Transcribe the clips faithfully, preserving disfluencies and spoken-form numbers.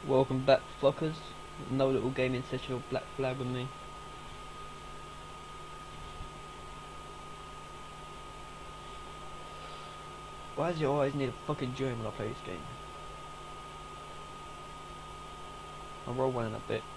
Welcome back, fuckers. No little gaming session of Black Flag with me. Why does you always need a fucking join when I play this game? I'll roll one in a bit.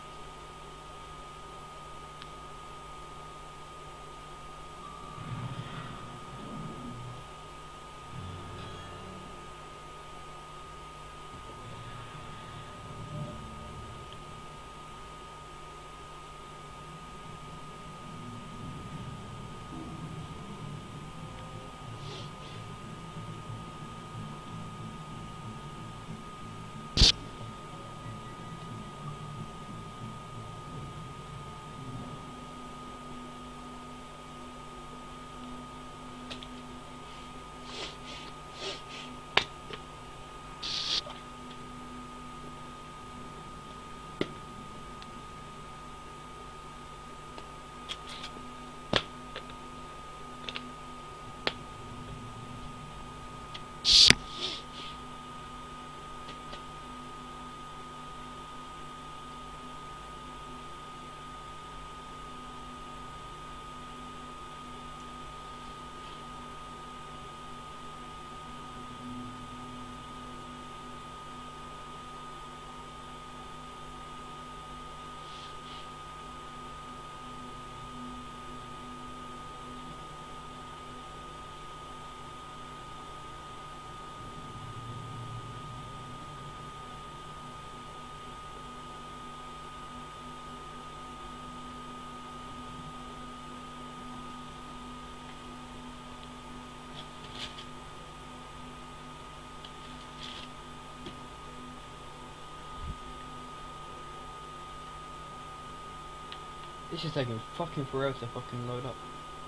This is taking fucking forever to fucking load up.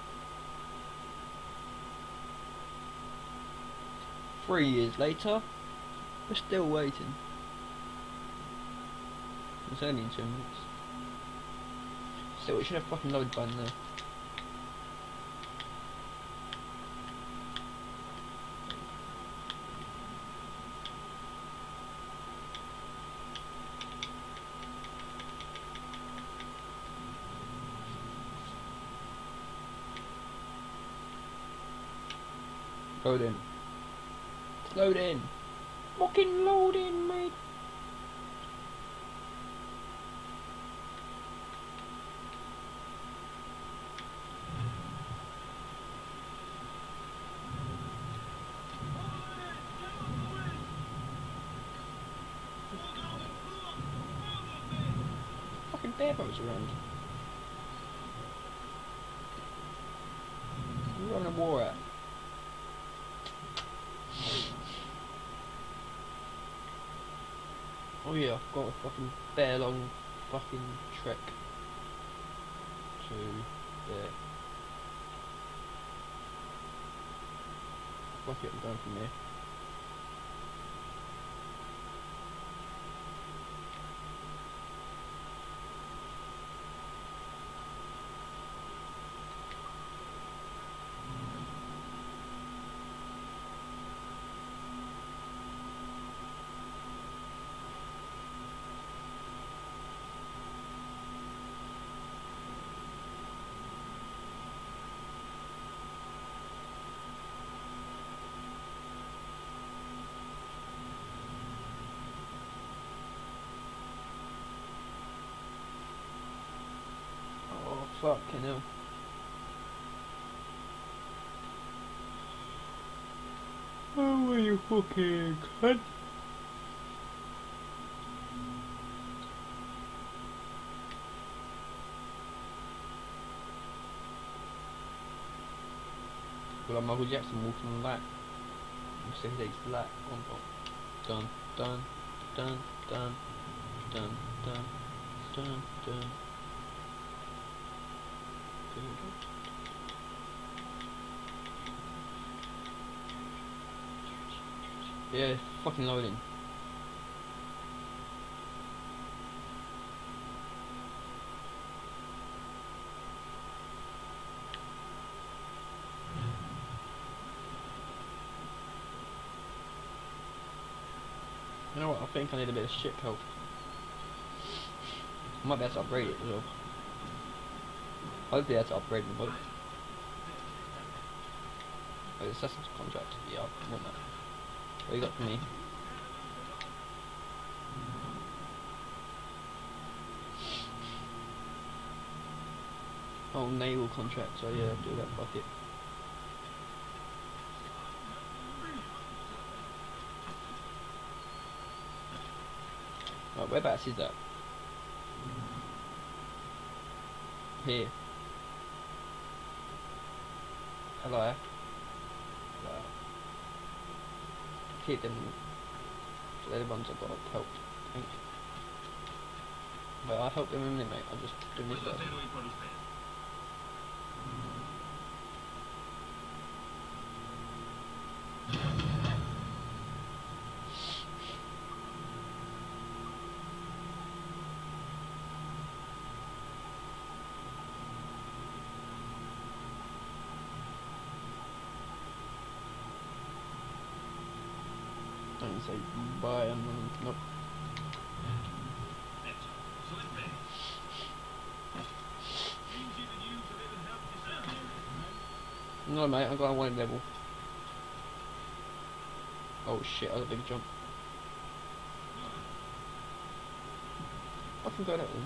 Three years later, we're still waiting. It's only in two minutes. Still, it should have fucking loaded by now. Load in. Load in. Fucking load in, mate. Fucking depots around. We're on a war at. Oh yeah, I've got a fucking bare long fucking trek to there. Fuck it, I'm going from here. Fucking hell. Oh, you fucking cunt. Well, I'm Michael Jackson walking on light. You say that he's light on top. Dun, dun, dun, dun, dun, dun, dun, dun. Yeah, it's fucking loading. You know what, I think I need a bit of shit help. I might be able to upgrade it as well. Hopefully that's upgrade the boat. Wait, Assassin's contract. Yeah, I want that. What you got for me? Oh, naval contract. So yeah, do that. Fuck it. Right, whereabouts is that? Here. Hello. Right. Keep them. They're the ones I've got to help. I think. But I'll help them in a minute, mate. I'll just do this first. Don't say bye and then nope. No mate, I got a one level. Oh shit, I got a big jump. I can go that one.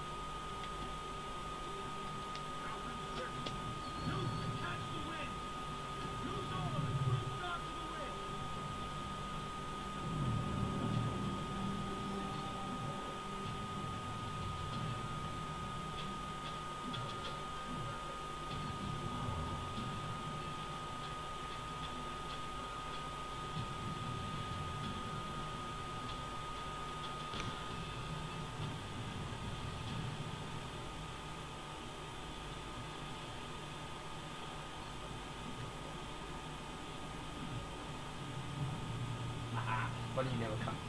But he never comes.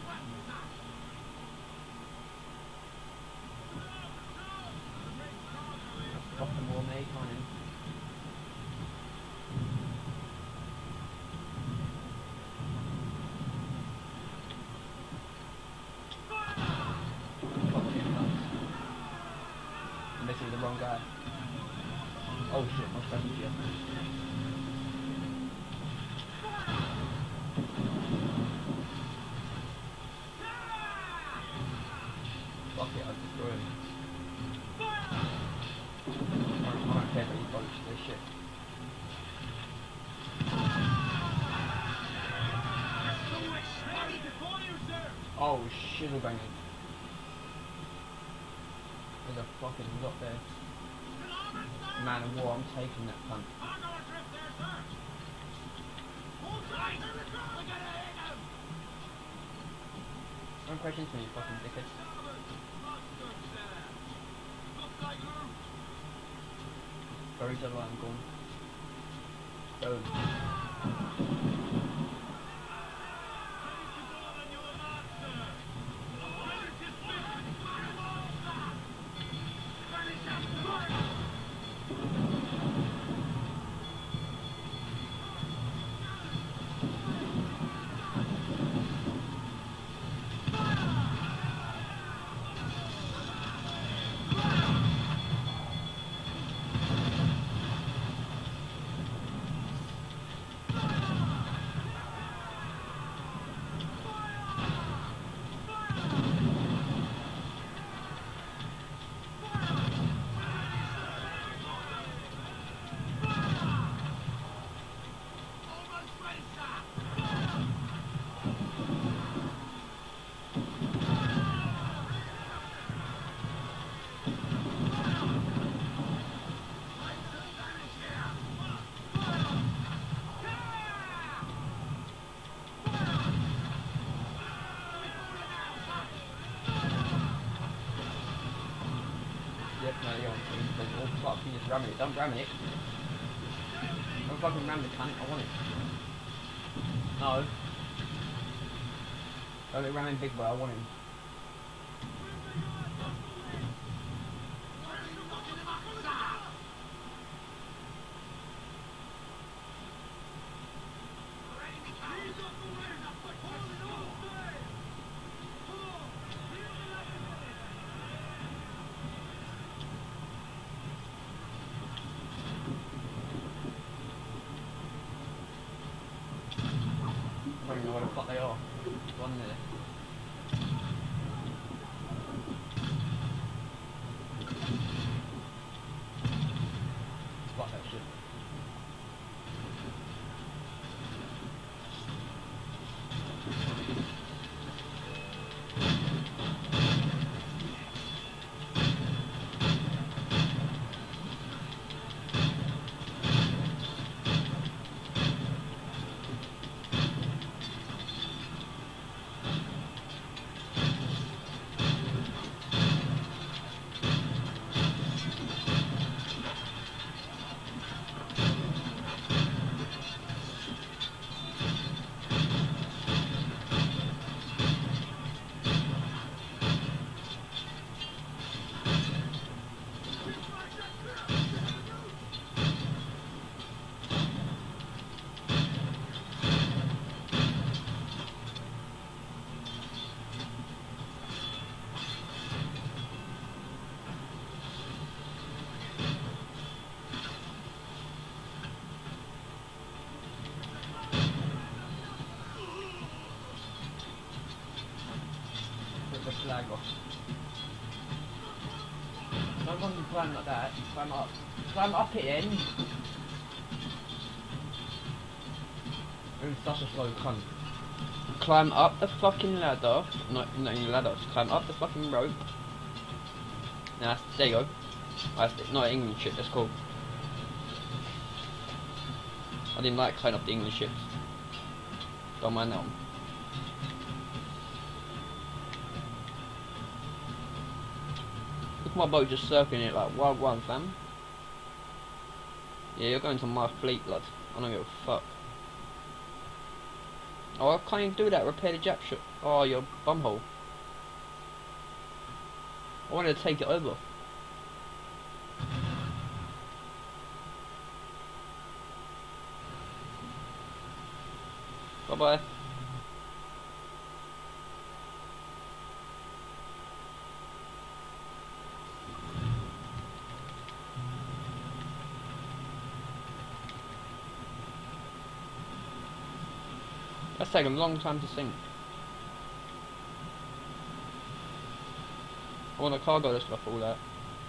Fucking more mate on him. I'm missing the wrong guy. Oh shit, my friend is here. Fuck it, I'll destroy him. I don't care about you bunch this shit. Oh shit, we're banging. There's a fucking lot there. Man of war, I'm taking that cunt. Don't crash into me, you fucking dickhead. Very double I'm gone. Boom. Yep, no, you're on. Oh fuck, you just ramming it. Don't ram it. Don't fucking ram the cunt, I want it. No. Don't let ramming big boy, I want him. know where the fuck they are. One there. Fuck that shit. The flag off. Don't want to climb like that, climb up. Climb up it then! You're such a slow cunt. Climb up the fucking ladder, not, not even ladder, just climb up the fucking rope. Nah, there you go. That's not English shit, that's cool. I didn't like climbing up the English ships. Don't mind that one. Look at my boat just circling it like wild one, fam. Yeah, you're going to my fleet, blood. I don't give a fuck. Oh, I can't even do that. Repair the jack shot. Oh, you're a bumhole. I wanted to take it over. Bye bye. That's taken a long time to sink. I want a cargo list off all that.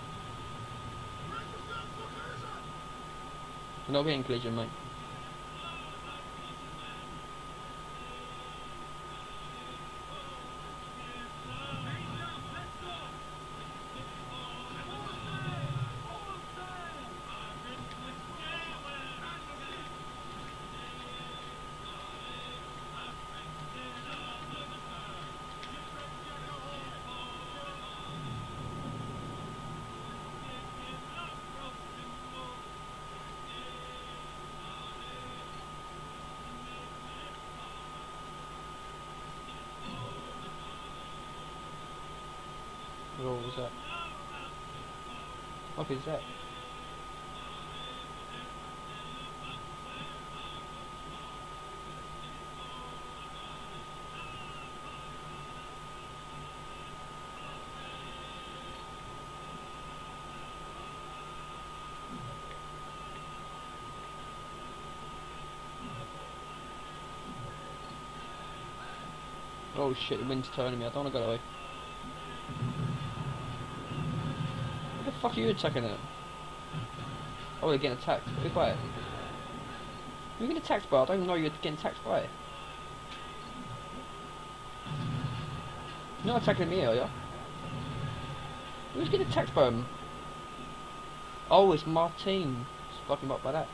We're not getting collision, mate. What was that? What is that? Oh shit, the wind's turning me, I don't want to go that way. What the fuck are you attacking at? Oh, they're getting attacked. Be quiet. You're getting attacked by? I don't even know you're getting attacked by. You're not attacking me, are you? Who's getting attacked by him? Oh, it's Martine. Just fucking up by that.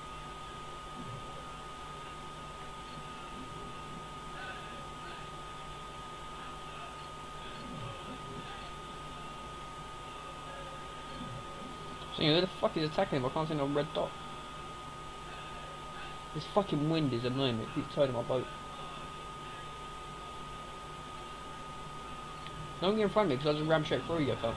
So, who the fuck is attacking him? I can't see no red dot. This fucking wind is annoying me. It keeps turning my boat. Don't get in front of me because I just ram straight through you, fam.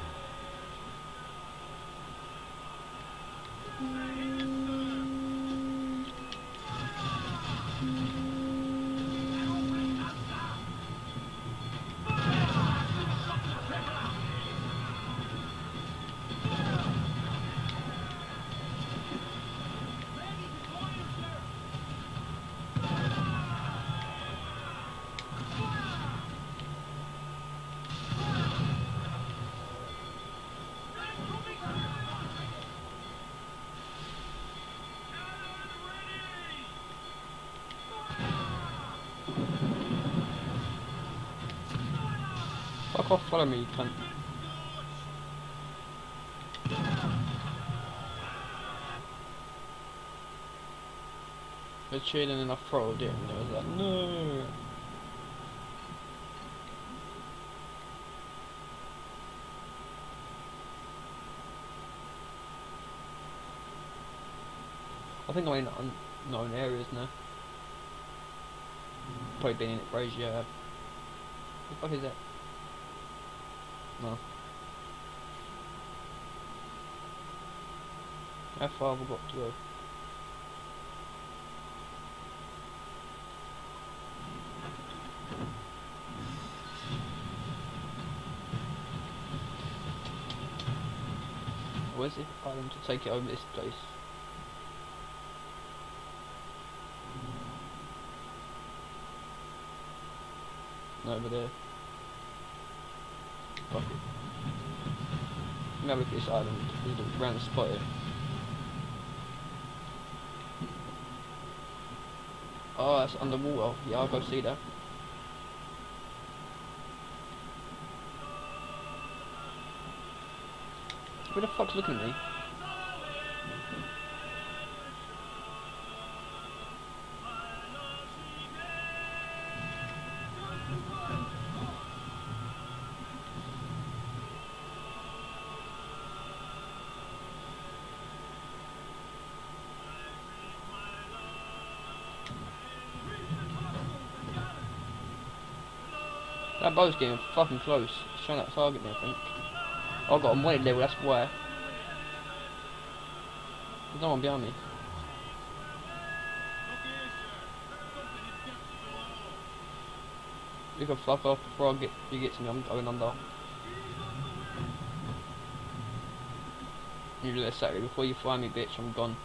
Fuck off, follow me, you cunt. We're cheating and I throttled it and it was like, no. I think I'm in unknown areas now. Probably been in it for ages, yeah. What the fuck is that? No. How far have we got to go? Where's it? I them to take it over this place. Over there. Fuck it. Let me have a look at this island. There's a random spot here. Oh, that's underwater. Yeah, I'll go see that. Who the fuck's looking at me? That boat's getting fucking close. It's trying to target me, I think. Oh, I got a wanted level, that's why. There's no one behind me. You can fuck off before I get you get to me. I'm going under. You let second before you find me, bitch. I'm gone.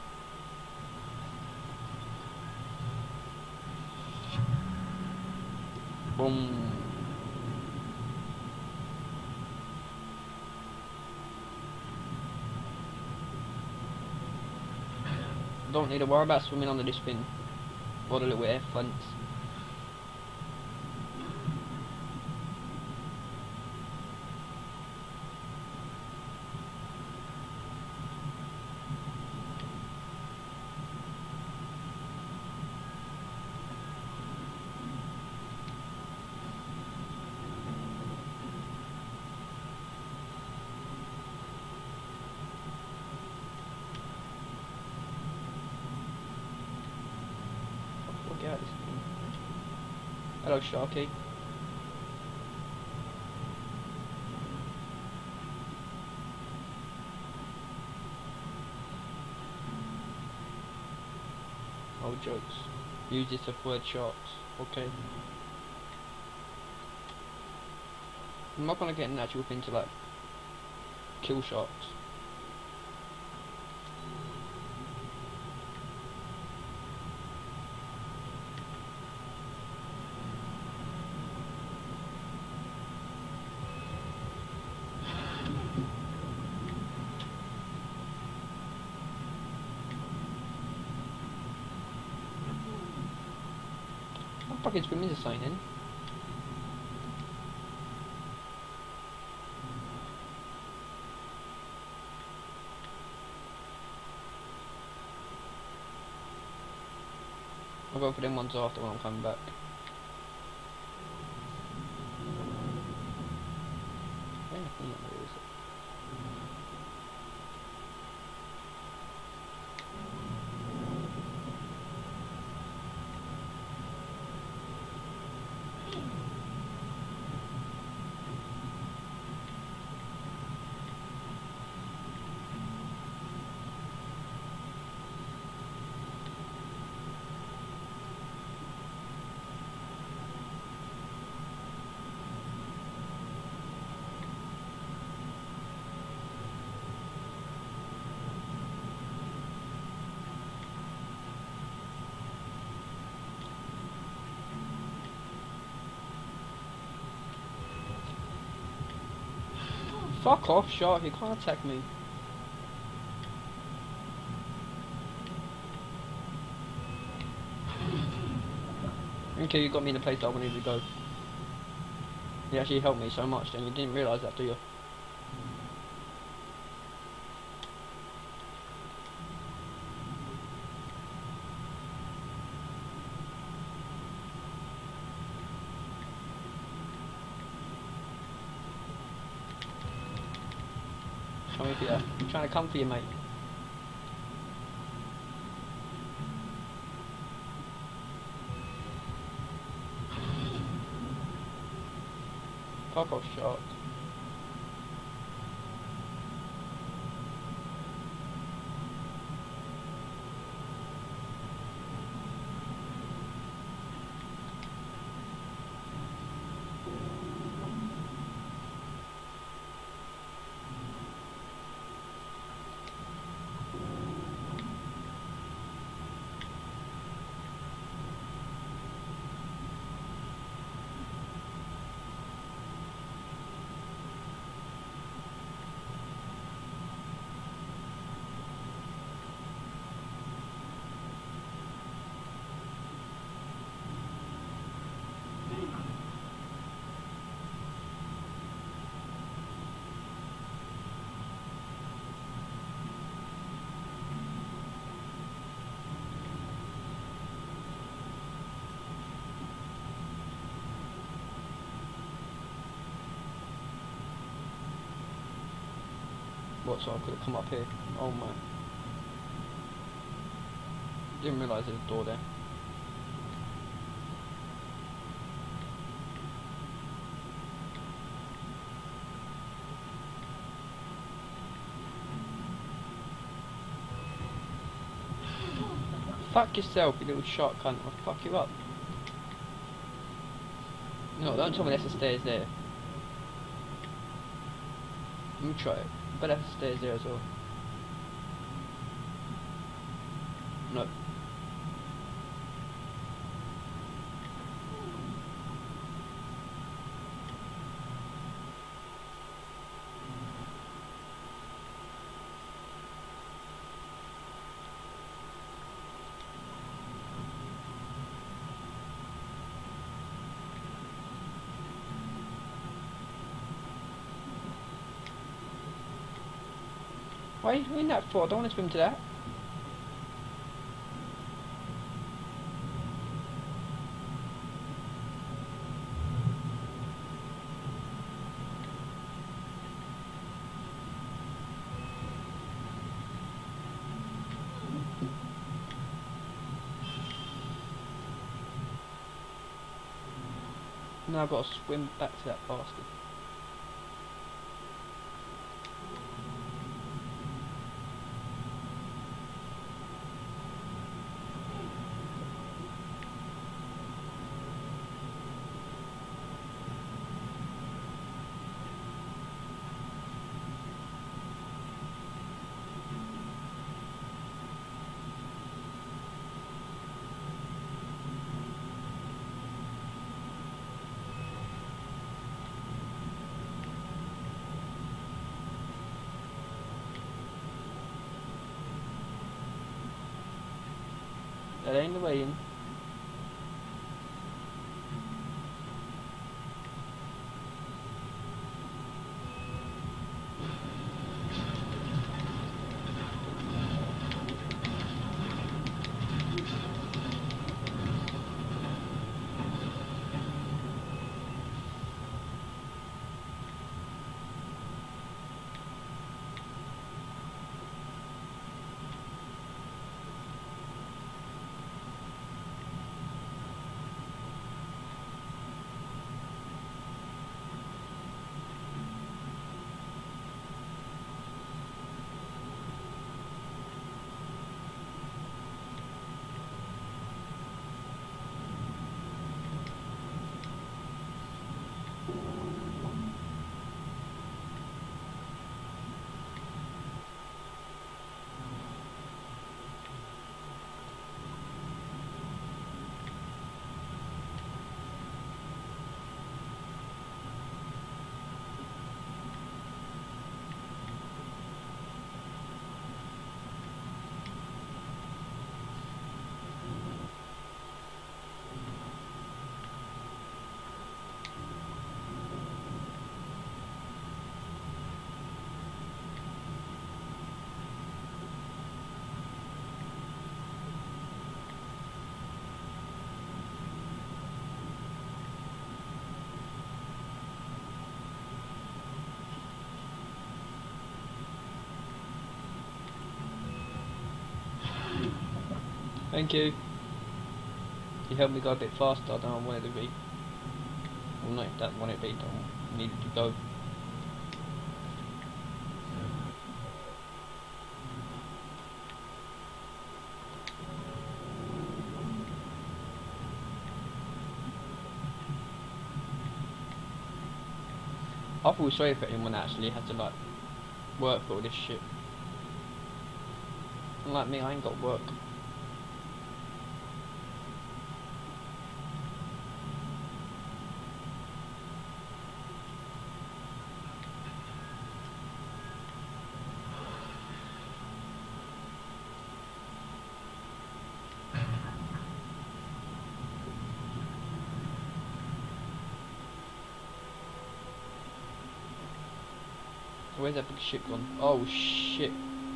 Boom. Don't need to worry about swimming under this thing. Or the little air fence. Get out of this thing. Hello, Sharky. Oh, jokes. Use this to avoid sharks. Okay. I'm not gonna get an actual thing to like kill sharks. Fucking swimming is a sign in. I'll go for them ones after when I'm coming back. Where the hell is it? Fuck off, shark, you can't attack me. Okay, you got me in the place I wanted to go. You actually helped me so much, and you didn't realise that, do you? Coming for you. I'm trying to come for you, mate. Fuck off, shot. What, so I could have come up here? Oh man. Didn't realise there was a door there. Fuck yourself, you little shark cunt. I'll fuck you up. No, don't tell me there's a stairs there. Let me try it. But there's stairs there as well. No. Why are you doing that for? I don't want to swim to that. Now I've got to swim back to that bastard. That ain't the way in. Thank you. You helped me go a bit faster than I wanted to be. Well, not that wanted to be, I needed to go. I feel sorry for anyone that actually had to like work for all this shit. Unlike me, I ain't got work. Where's that big shit gone? Oh shit.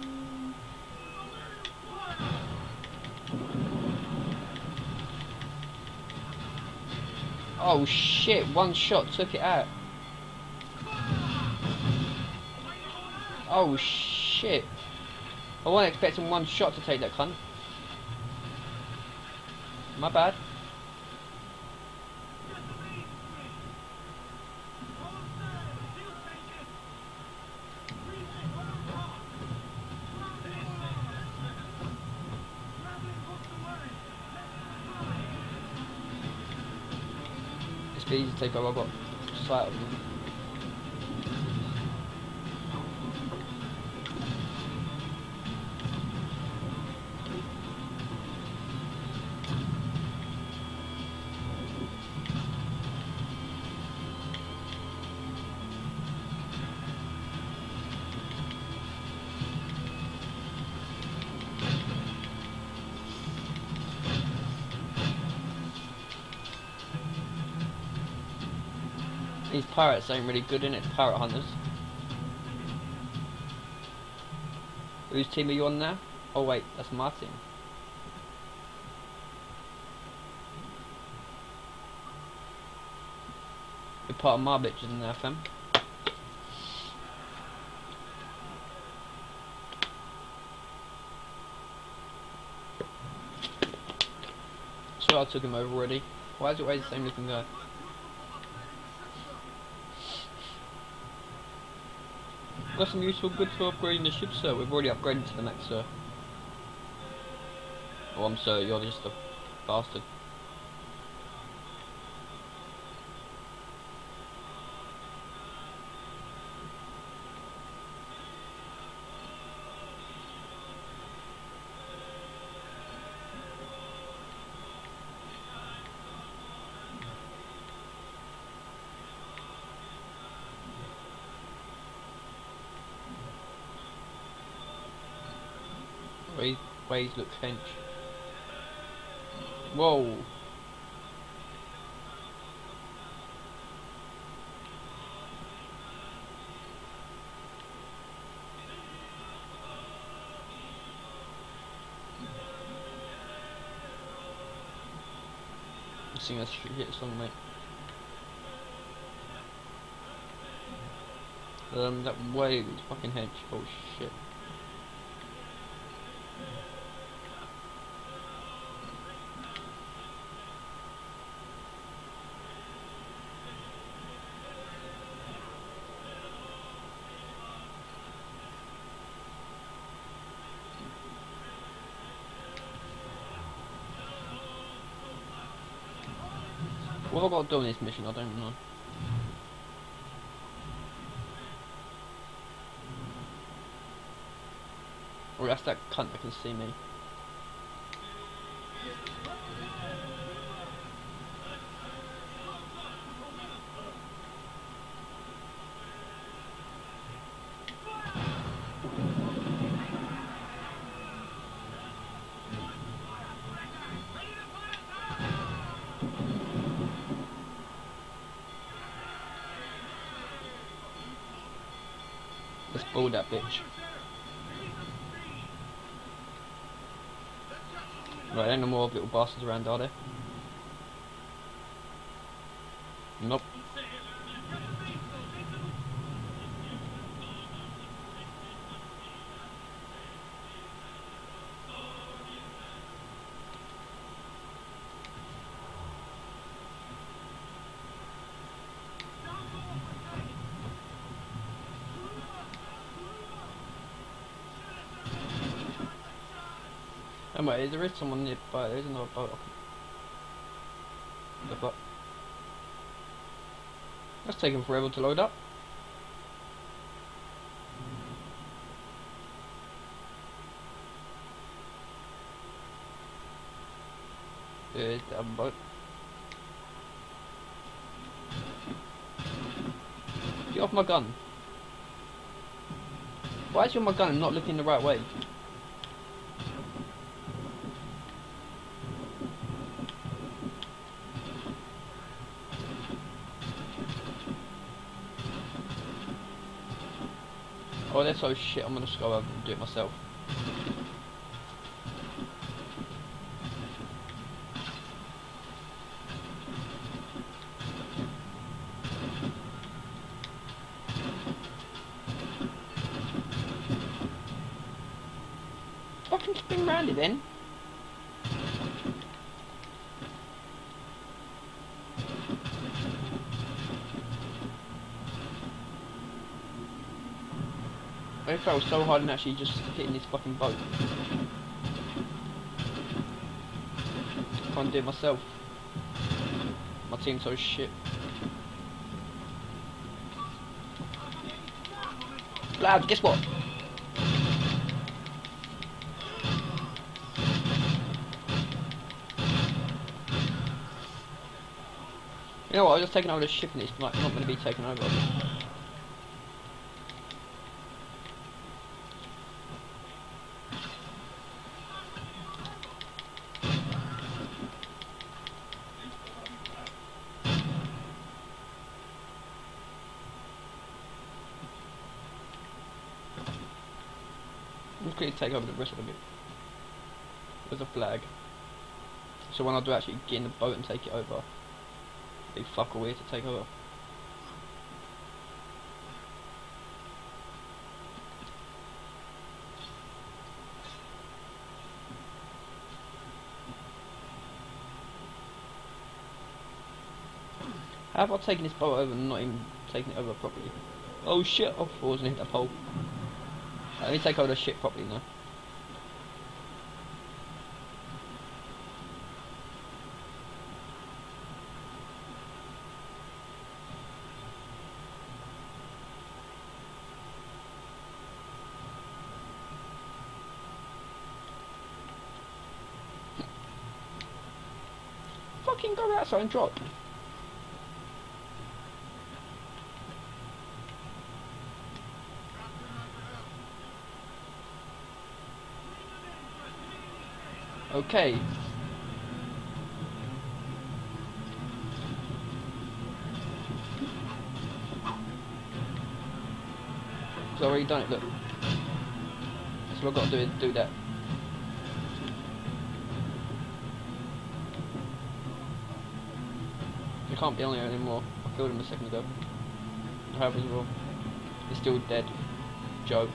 Oh shit, one shot took it out. Oh shit. I wasn't expecting one shot to take that cunt. My bad. It's easy to take over, I've got sight of them. These pirates ain't really good, innit? Pirate hunters. Whose team are you on now? Oh wait, that's my team. You're part of my bitches in there, fam. So I took him over already. Why is it always the same looking guy? Got some useful goods for upgrading the ship, sir. We've already upgraded to the max, sir. Oh, I'm sorry, you're just a bastard. Ways, ways look hench. Whoa. I think I should hit something, mate. Um, that wave is fucking hench. Oh shit. What have I got to do on this mission? I don't know. Or that's that cunt that can see me. Let's build that bitch. Right, ain't no more little bastards around, are there? Nope. Oh wait, there is someone nearby. There is another boat. The fuck? That's taking forever to load up. There's the other boat. Get off my gun. Why is your my gun not looking the right way? Oh, that's so shit. I'm gonna just go over and do it myself. Fucking spin round it then. I fell so hard and actually just hitting this fucking boat. Can't do it myself. My team's so shit. Lad, guess what? You know what, I was just taking over the ship and it's like not going to be taken over. I'm just going to take over the rest of the bit. There's a flag. So when I do actually get in the boat and take it over, big fuck all here to take over. How have I taken this boat over and not even taken it over properly? Oh shit, I thought I was gonna hit that pole. Let me take over the ship properly now. Fucking go outside and drop. Okay. I've already done it, look. So what I've got to do is do that. He can't be on there anymore. I killed him a second ago. I hope as well. He's still dead. Jokes.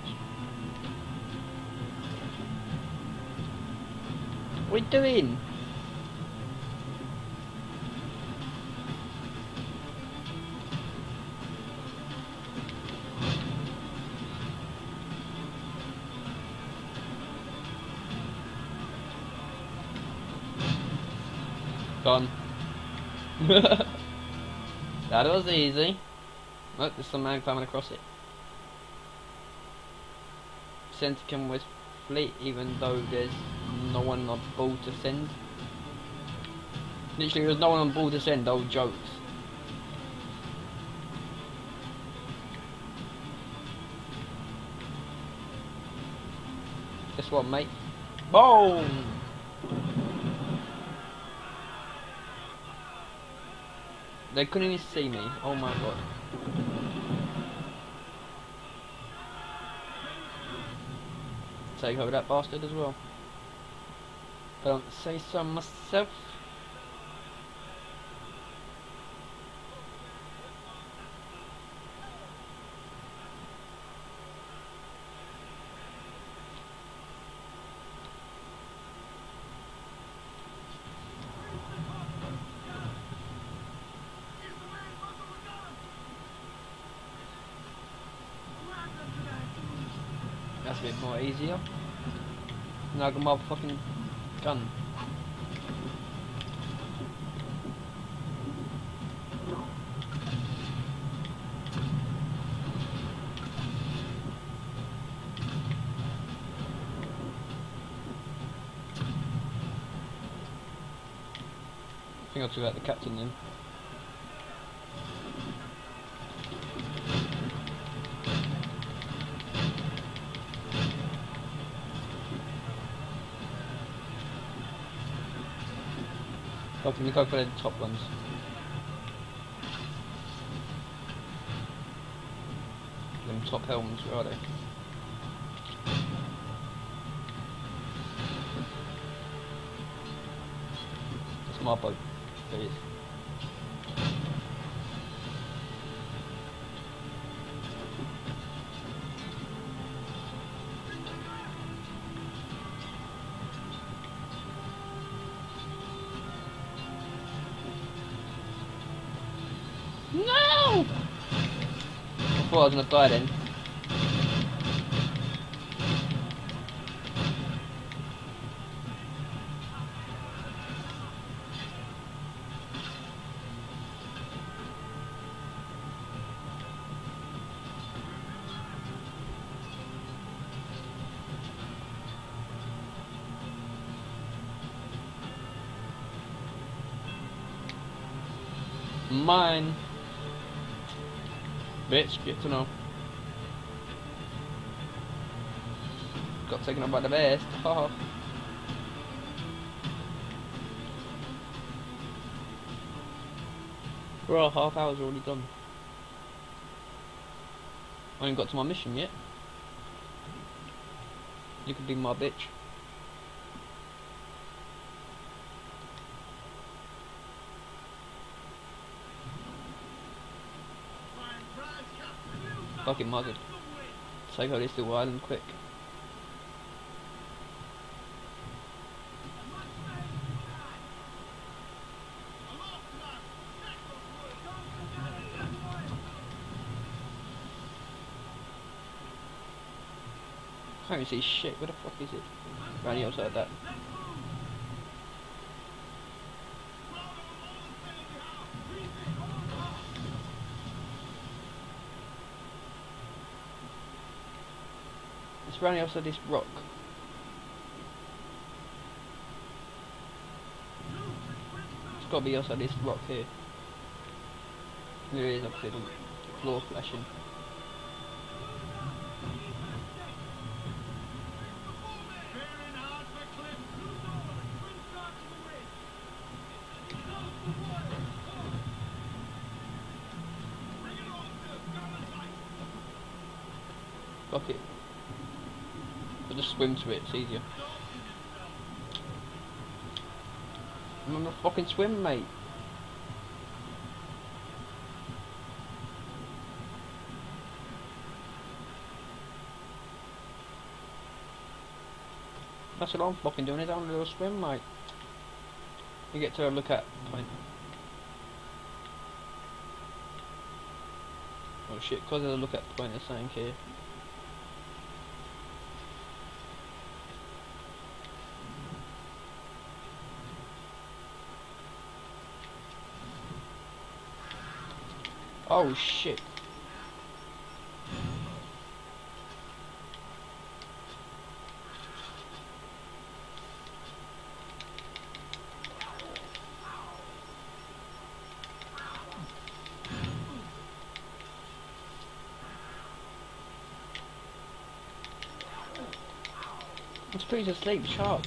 What are you doing? Gone. That was easy. Look, there's some man climbing across it. Send to come with fleet even though there's no one on board to send. Literally there's no one on board to send, old jokes. Guess what, mate? Boom! They couldn't even see me, oh my god. Take over that bastard as well. Don't say so myself. That's a bit more easier. Now I can motherfucking Gun. I think I'll took out the captain then. Oh, can we go for the top ones? Them top helms, where are they? It's my boat. There it is. No! I thought I was gonna die then. Mine. Bitch, get to know. Got taken up by the best. Haha. Bro, half hour's already done. I ain't got to my mission yet. You could be my bitch. Fucking mugged. Take out this little island quick. I can't even see shit. Where the fuck is it? Around the outside of that. It's around the outside of this rock. It's got to be outside this rock here. There it is up here, the floor flashing. Fuck it. I'll just swim to it, it's easier. I'm on a fucking swim, mate. That's what I'm fucking doing, is I'm on a little swim, mate. You get to a look at point. Oh shit, cause there's a look at point of saying here. Oh shit. I'm pretty asleep, sharp.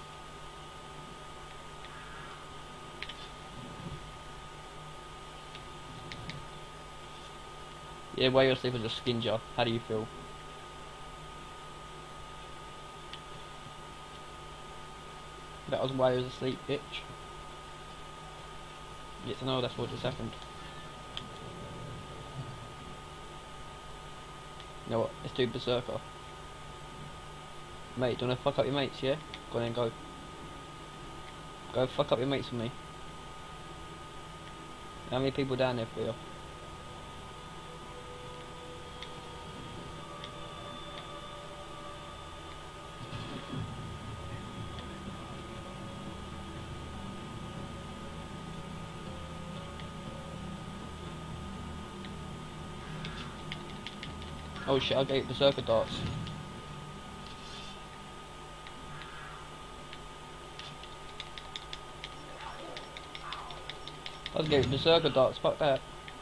Yeah, while you're asleep as a skin jar, how do you feel? That was while I was asleep, bitch. Get to know that's what just happened. You know what, let's do Berserker. Mate, do you wanna fuck up your mates, yeah? Go on then, go. Go fuck up your mates with me. How many people down there for you? Oh shit, I gave Berserker darts. I was getting Berserker darts, fuck that.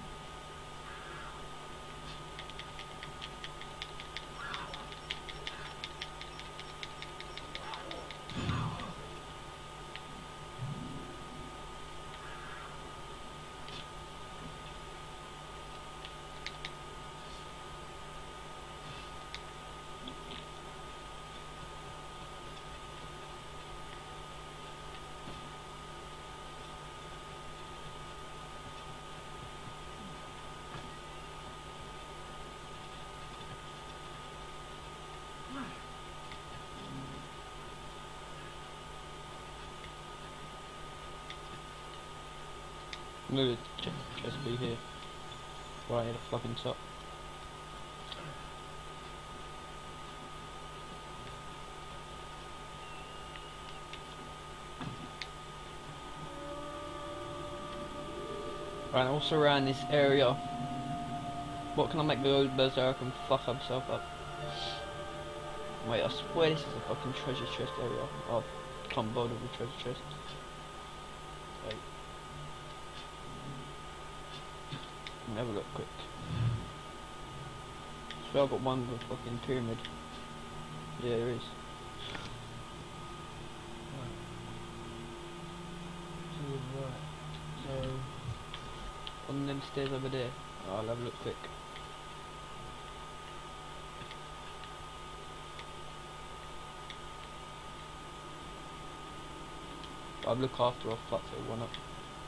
Move it, just be here. Right at the fucking top. Right, also around this area. What can I make go berserk and fuck himself up? Wait, I swear this is a fucking treasure chest area. I can't bother with treasure chest. Wait. Let me have a look quick. I swear I got one with a fucking pyramid. Yeah, there is. Right. So, on them stairs over there. I'll have a look quick. I'll look after I've fucked everyone up.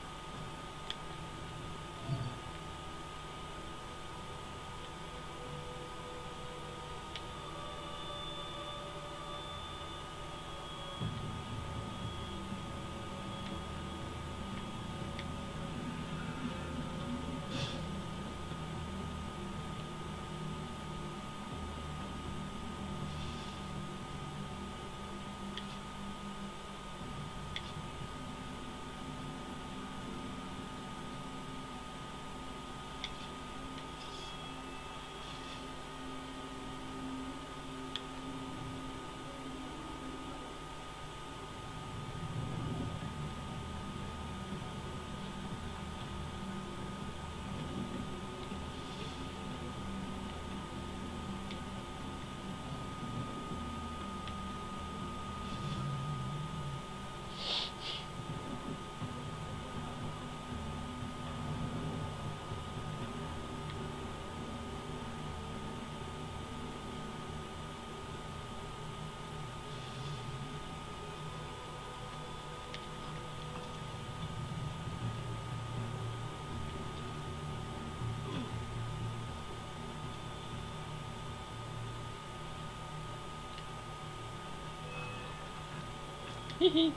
Hehe.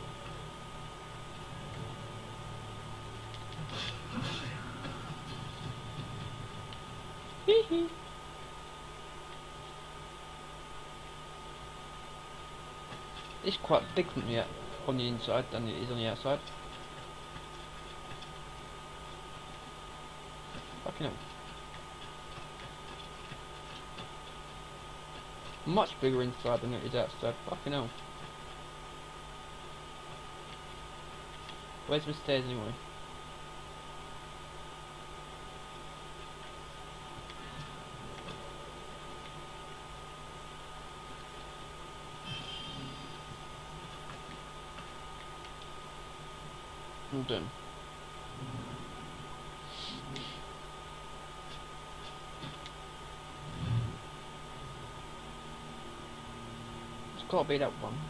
Hehe. It's quite big from the on the inside than it is on the outside. Fucking hell. Much bigger inside than it is outside. Fucking hell. Where's the stairs anyway? I'm done. It's gotta be that one.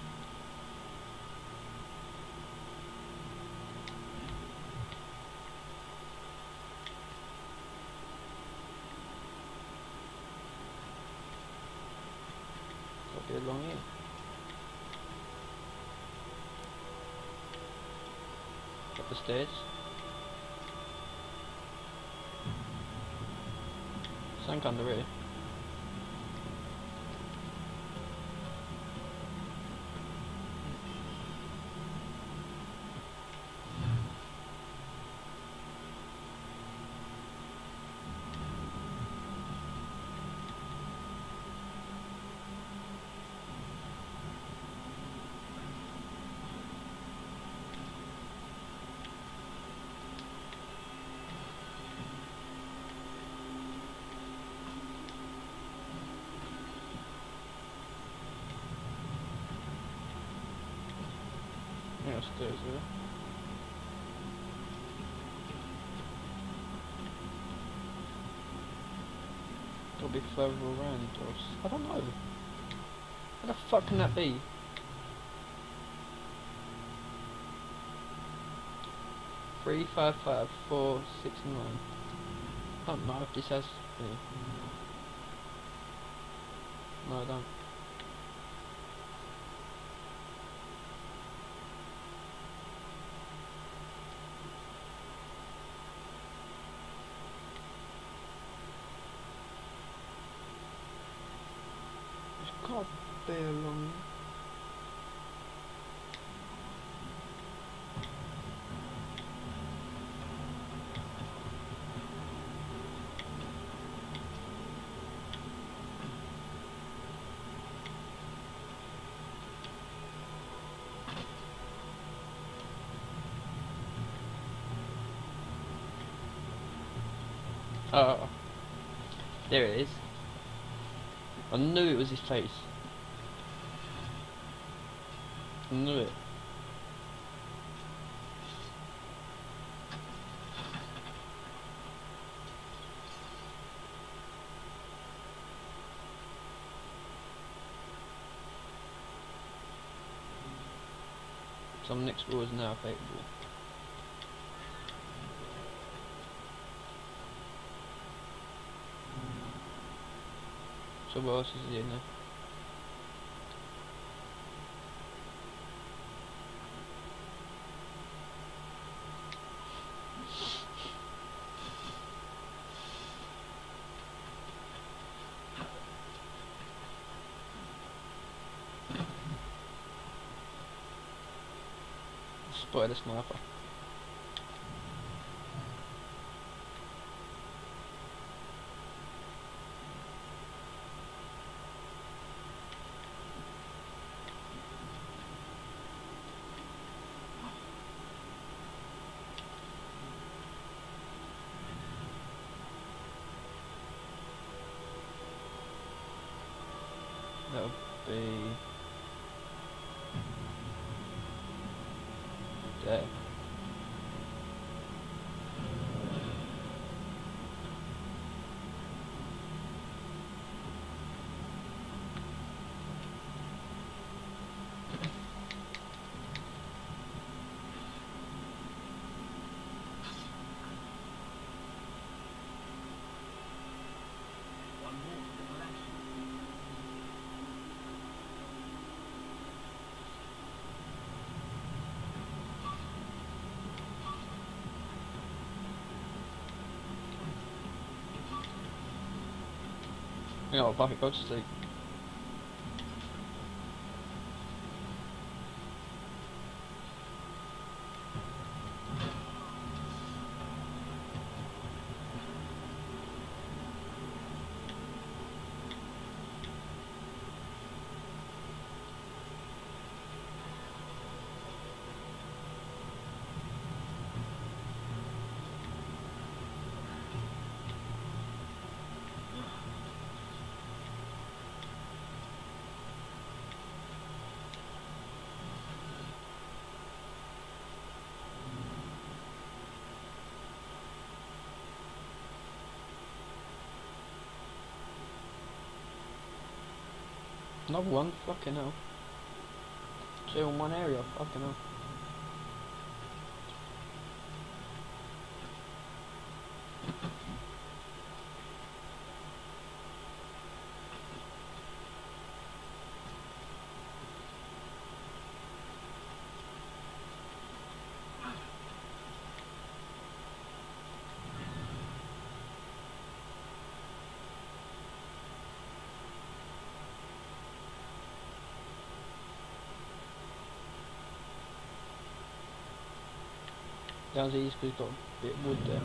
Gotta be along here. Up the stairs. Something under here. no stairs here. Gotta be further around, or s- I don't know. How the fuck can that be? Three five five four six nine. I don't know if this has. Yeah. No, I don't. There's gotta be along. Oh, there it is. I knew it was his face. I knew it. Some next floor is now available. So what else is in there? Spotted a sniper. That'll be there. You know, fuck it, go to sleep. Another one, fucking hell. Two in one area, fucking hell. Down the east, we've got a bit of wood there.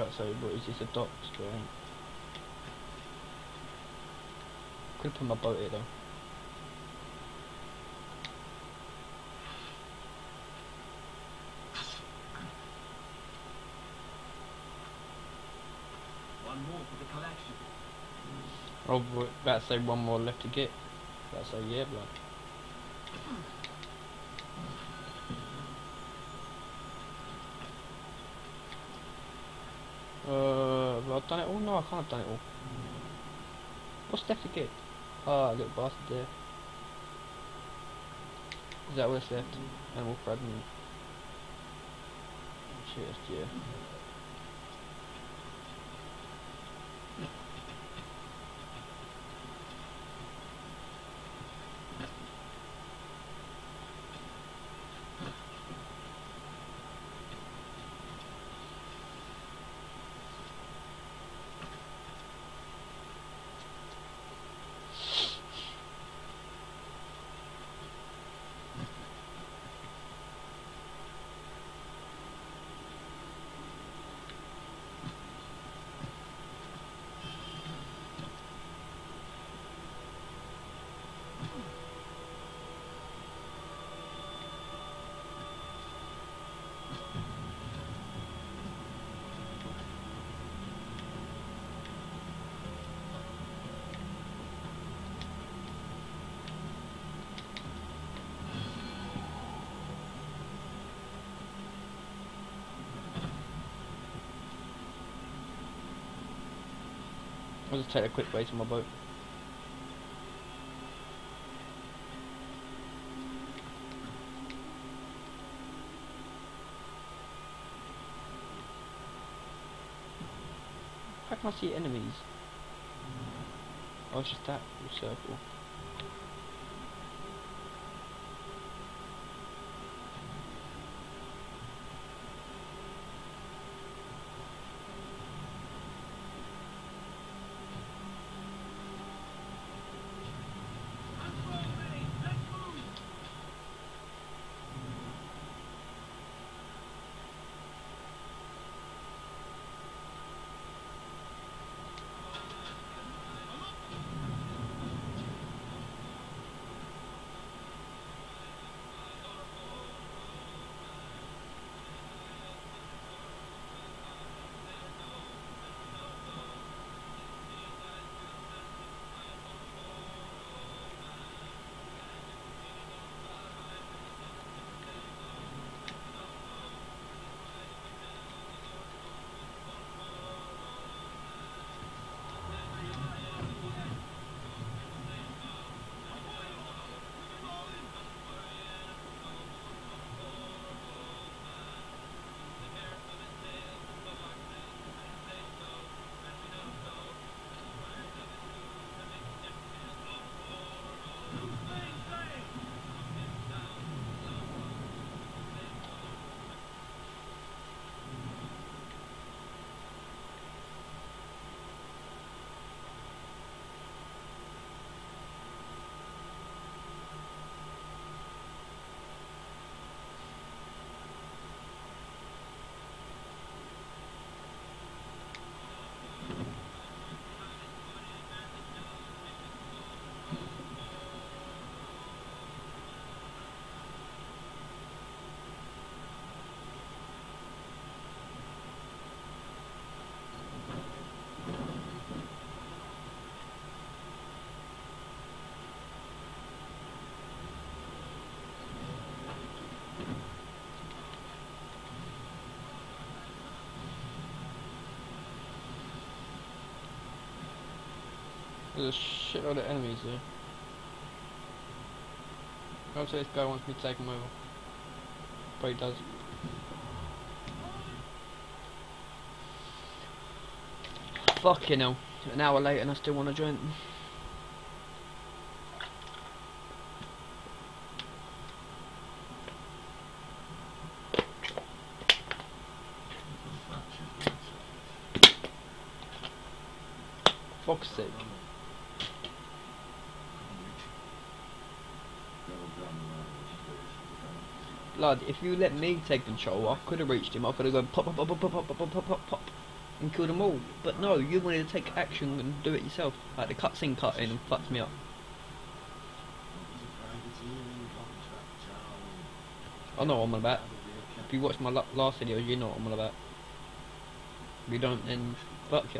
about to say, but is this a dock screen? Could put my boat here though. One more for the collection. Oh, but about to say one more left to get. About to say yeah, blood. Uh, have I done it all? No, I can't have done it all. What's left to get? Ah, little bastard there. Is that what's left? Animal fragment. Chest, yeah. I'll just take a quick way to my boat. How can I see enemies? Oh, it's just that circle. There's a shitload of enemies here. I'll say this guy wants me to take him over. But he does. Fucking hell. An hour later and I still want to join them. Fuck's sake. Blood, if you let me take control, I could have reached him. I could have gone pop, pop, pop, pop, pop, pop, pop, pop, pop, pop. and kill them all. But no, you wanted to take action and do it yourself. Like the cutscene cut in and fucked me up. I know what I'm on about. If you watch my la last videos, you know what I'm on about. If you don't, then fuck you.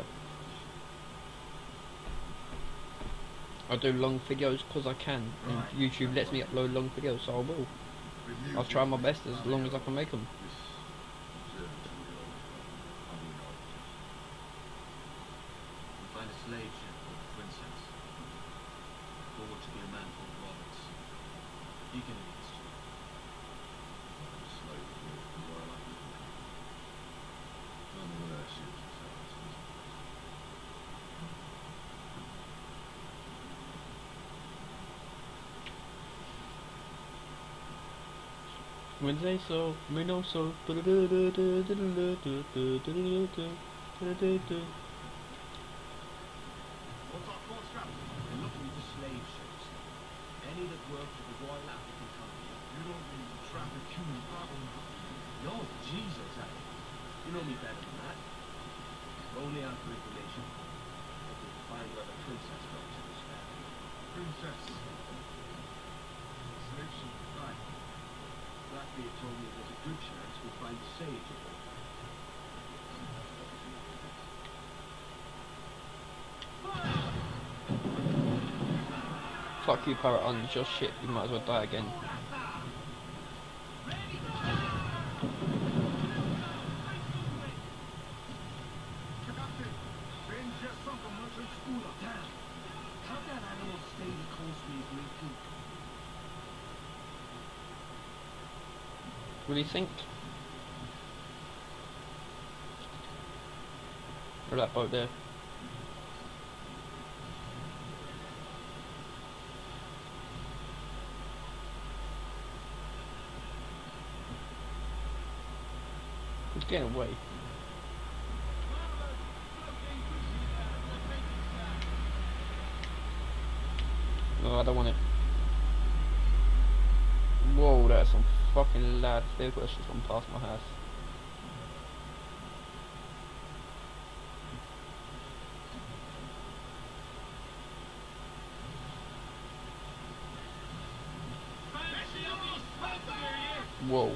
I do long videos because I can, and YouTube lets me upload long videos, so I will. I'll try my best as long as I can make them. You find a slave ship called the Princess. Forward to be a man called Roberts. He can assist you. Slave ship from Royal Africa. None of their ships are services. When they so, we know so. What's our course strategy? We're looking into slave ships. Any that work for the Royal African Company. You don't mean to traffic human cargo? No, Jesus, I... You know me better than that. We're only out for information. But we'll find where the princess goes in this family. Princess. Slave ship, right. Blackbeard told me there's a good chance we'll find the sage aboard. Fuck you, Parrot, on your shit. You might as well die again. How'd that animal stay the coast we agreed to? What do you think? Or that boat there. It's getting away. No, I don't want it. Whoa, that's some fucking loud vehicle that's just gone past my house. Whoa.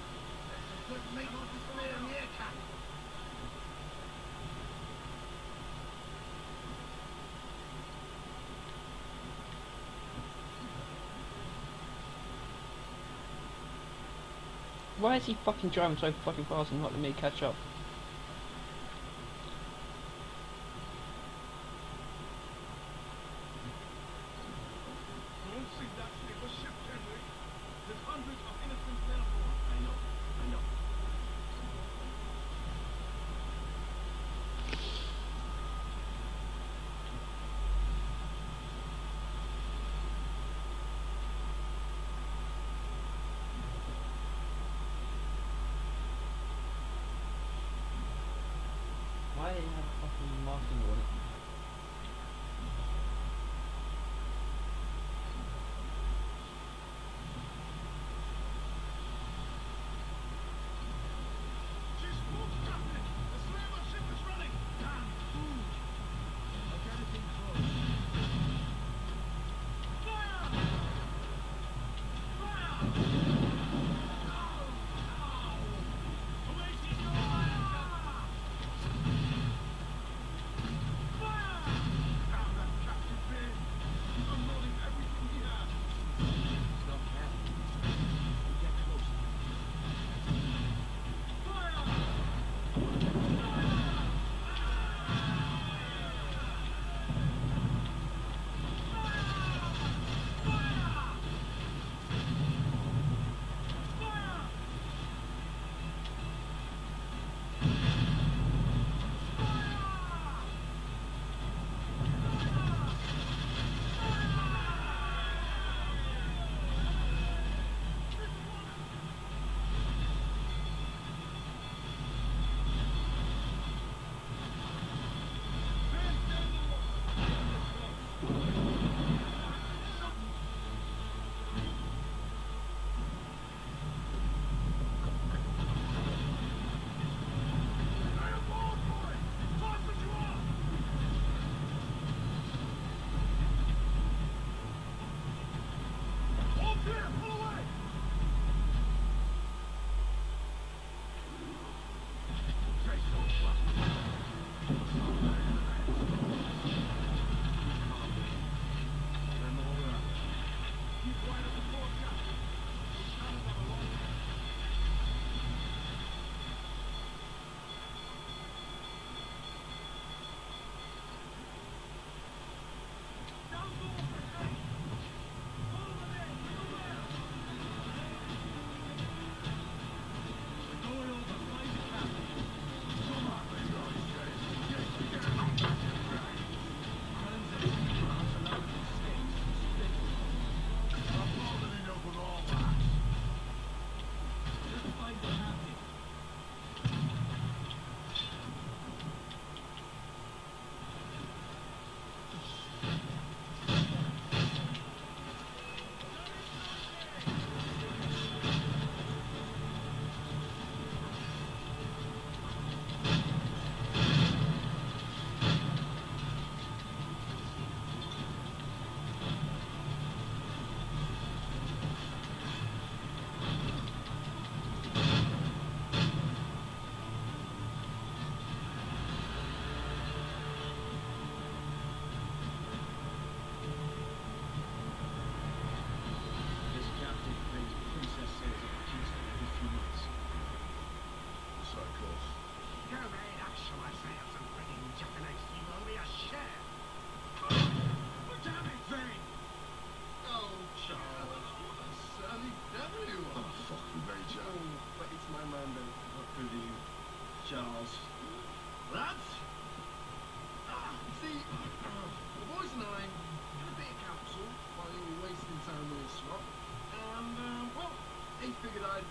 Why is he fucking driving so fucking fast and not letting me catch up? Don't see that ship a ship, Henry. There's hundreds of innocent men aboard. I know, I know. Why did it have a fucking marking on it? She's moved, Captain! The slaver ship is running! Damn food! I'll get it in close. Fire! Fire! Away, Caesar!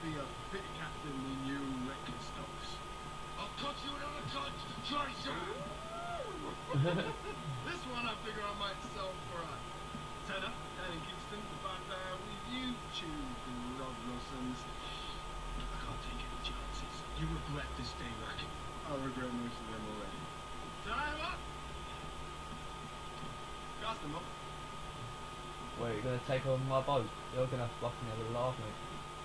be a pit captain in you reckon stocks. I'll cut you another cut, Tracer! This one I figure I might sell for a tenner down in Kingston, but uh, with YouTube Rod Rossons, I can't take any chances. You regret this day, Rack. I regret most of them already. Tie him up! Cast him up. Wait, you're gonna take on my boat? You're gonna fucking have a laugh, mate.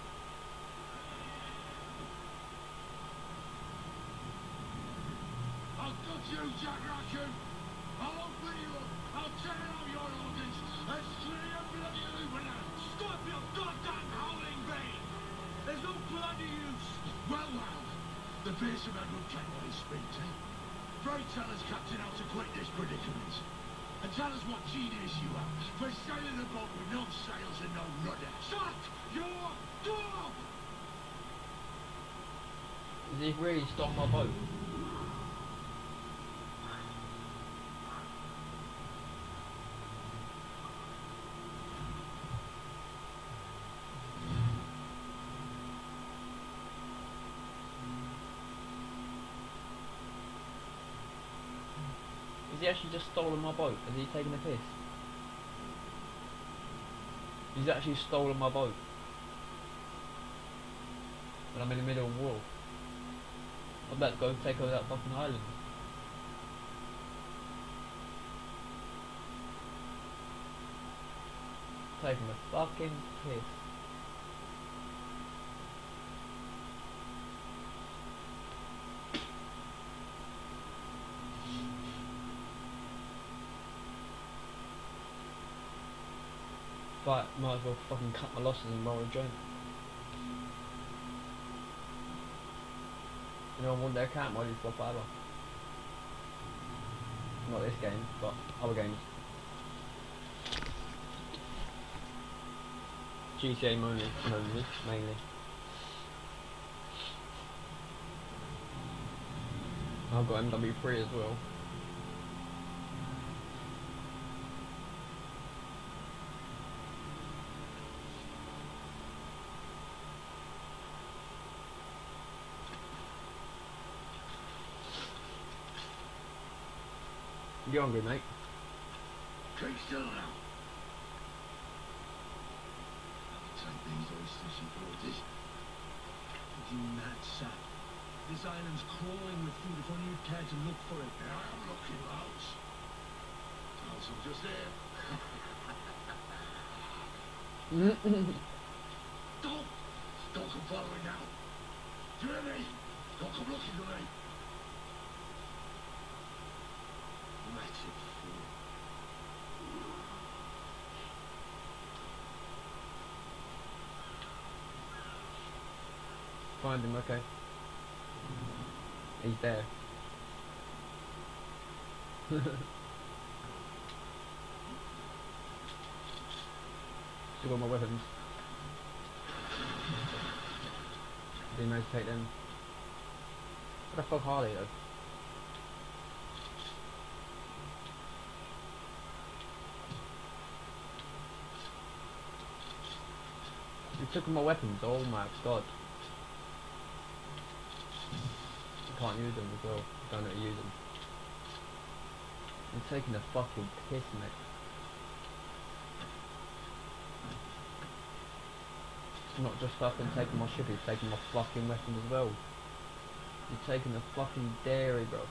I'll cut you, Jack Raccoon! I'll open you up! I'll tear out your organs and string a bloody Uberland! Scorpio goddamn howling bane! There's no bloody use! Well, well, the fisherman will get what he speaks, eh? Pray tell us, Captain, how to quit this predicament. And tell us what genius you have for sailing a boat with no sails and no rudder. Shut your door! Has he really stopped my boat? Has he actually just stolen my boat? Has he taken a piss? He's actually stolen my boat. When I'm in the middle of war. I'm about to go take over that fucking island. Taking a fucking piss. But might as well fucking cut my losses and roll a joint. You know, I want their account mode for forever. Not this game, but other games. G T A mainly, mainly, mainly. I've got M W three as well. You hungry, mate? Keep still now. Take these oysters you brought us. You mad sap. This island's crawling with food if only you'd care to look for it. Yeah, I am looking, lads. Also just there. Don't! Don't come following now. Do you hear me? Don't come looking for me. Wretched fool. Find him, okay. He's there. Still got my weapons. Didn't manage to take them. What the fuck are they though? You took my weapons, oh my god. I can't use them as well, I don't know how to use them. I'm taking a fucking piss, mate. It's not just fucking taking my ship, he's taking my fucking weapon as well. You're taking the fucking dairy, bro.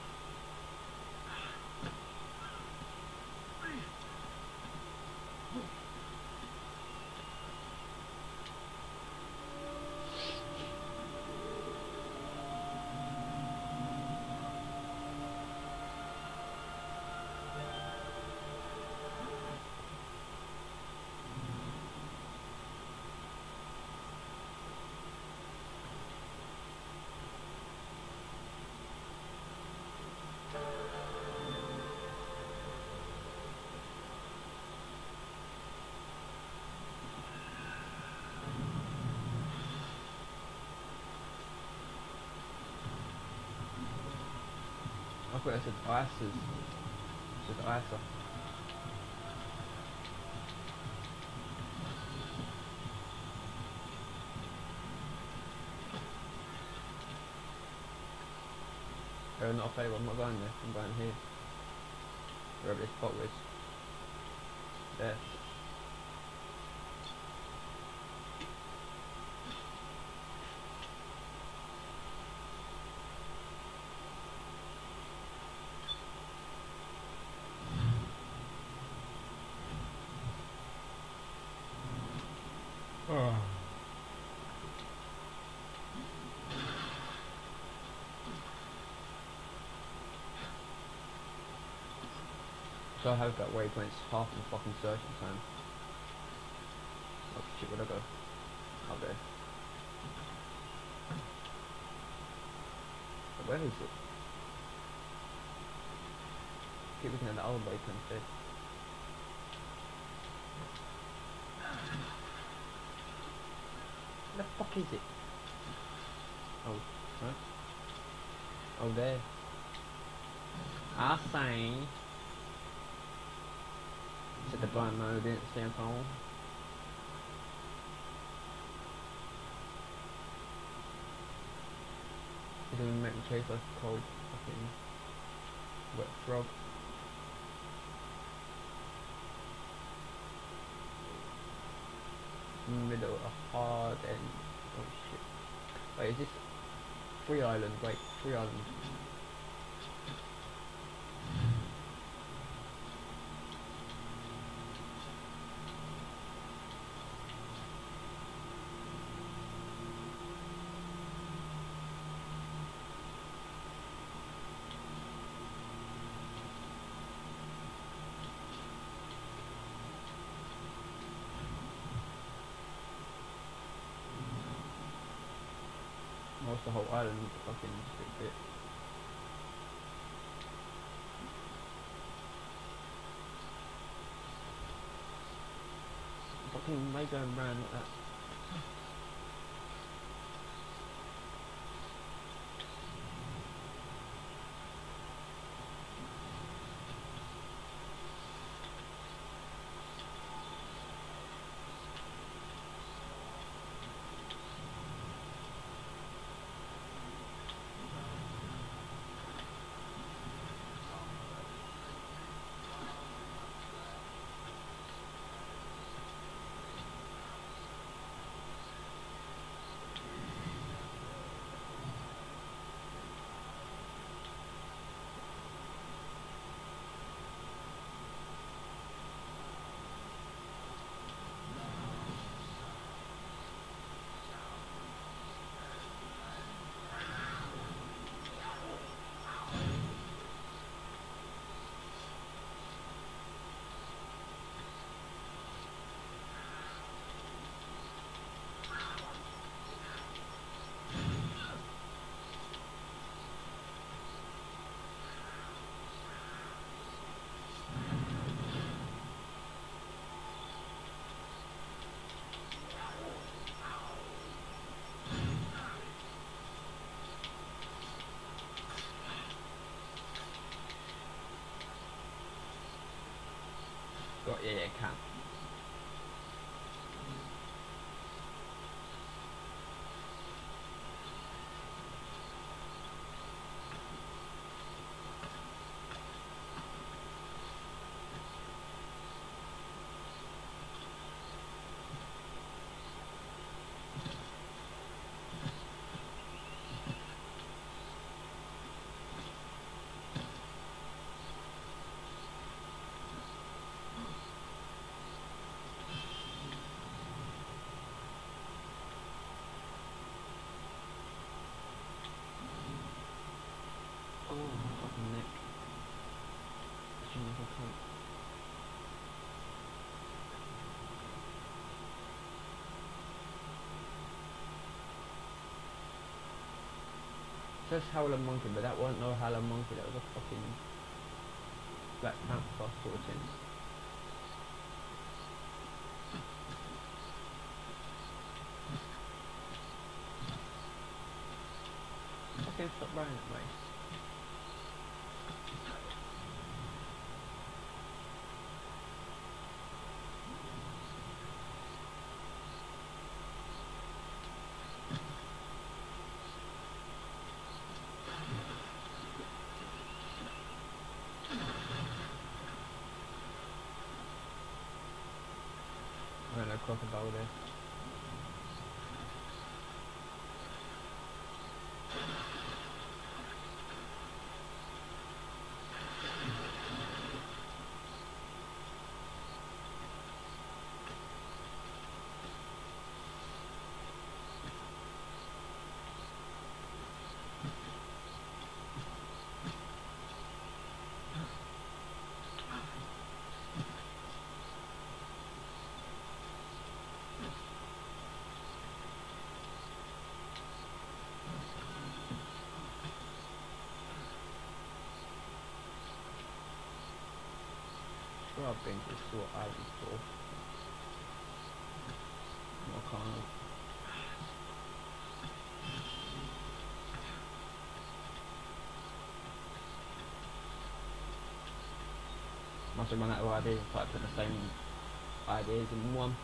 I thought I said ices. I said isa. Uh, not a favour, I'm not going there. I'm going here. Wherever this pot is. There. Oh. So I have got waypoints half the fucking searching time. Oh shit, where'd I go? Out there. But where is it? Keep looking at the old waypoints there. Where the fuck is it? Oh, right. Oh, there. I say. Set the blind mode in, stand home. It doesn't make me taste like a cold fucking wet frog. Middle of hard and oh shit. Wait, is this Free Island? Wait, Free Island. Most the whole island is a fucking big bit. Fucking may going round like that. Got yeah, yeah, can. Oh, my fucking neck. Such a little cunt. It says Howler Monkey, but that wasn't no Howler Monkey, that was a fucking Black Panther sort of thing. Fucking stop running that way. talk about it. Sure, I've been to Sword Island before. I can't. Must have run out of ideas if I put the same ideas in one.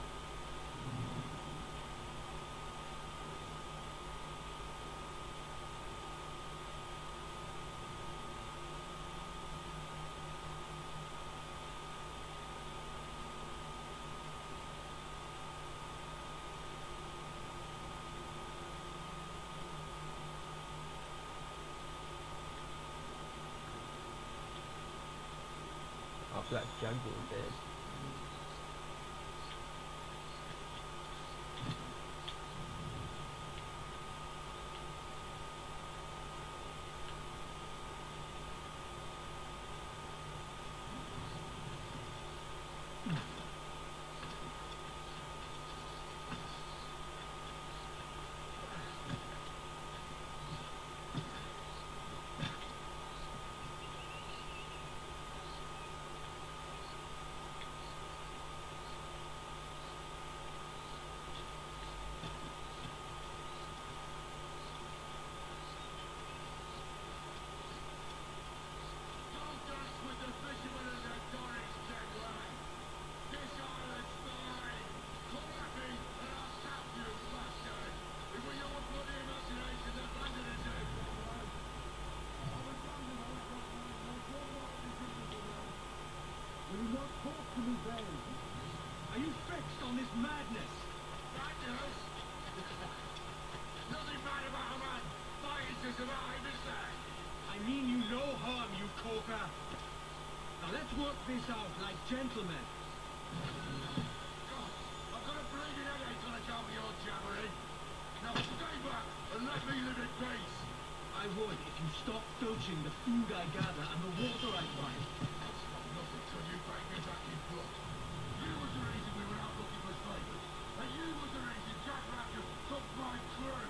Oh, Black Jungle did. Don't dance with the fishermen and their dories, Jaguar. This island's mine. Come at me and I'll tap you, bastard. It was your bloody imagination that landed us here. Will you not talk to me then? Are you fixed on this madness? Madness? Nothing mad about a man fighting to survive, is there? I mean you no harm, you corker. Now let's work this out like gentlemen. God, I've got a bleeding headache on account of your jabbering. Now stay back and let me live in peace. I would if you stopped filching the food I gather and the water I find. I'll stop nothing till you bring me back in blood. You was the reason we were out looking for slavers. And you was the reason Jack Rackham took my crew.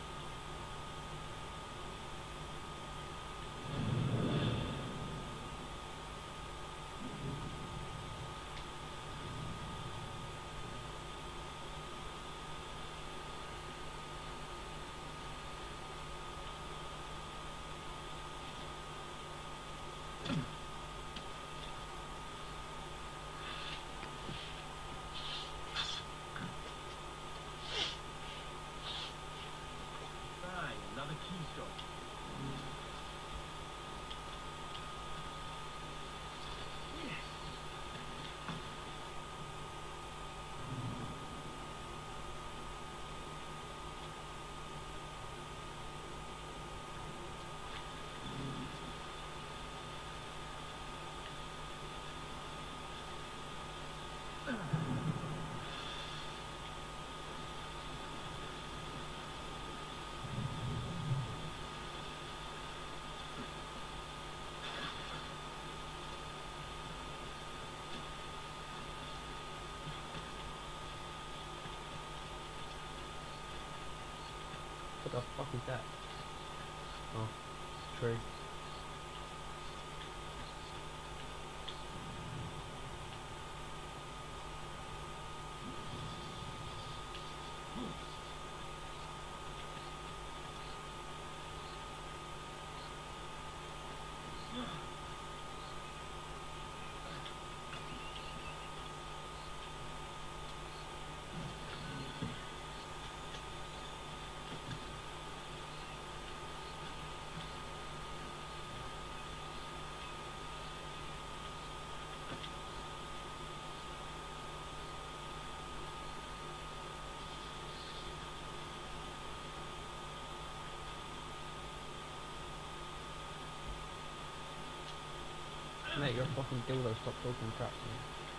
Another keystone. Yes. What the fuck is that? Oh, tree. Mate, you're a fucking dildo, stop talking crap to me.